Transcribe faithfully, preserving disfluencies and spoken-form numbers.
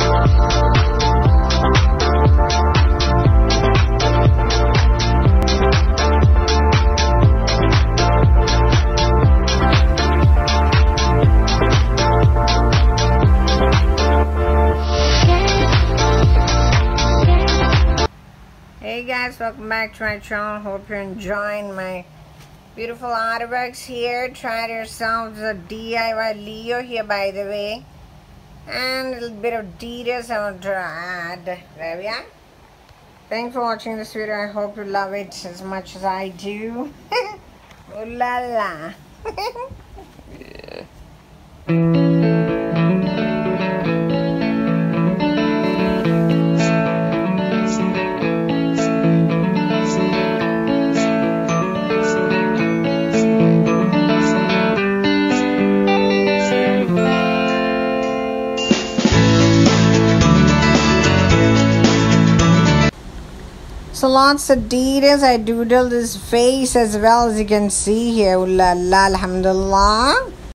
Hey guys, welcome back to my channel. Hope you're enjoying my beautiful artworks here. Try yourselves a D I Y Leo here, by the way, and a little bit of details I want to add. There we are. Thanks for watching this video. I hope you love it as much as I do. Ooh la la. Yeah. So lots of details. I doodled his face as well, as you can see here. Ooh la la, alhamdulillah.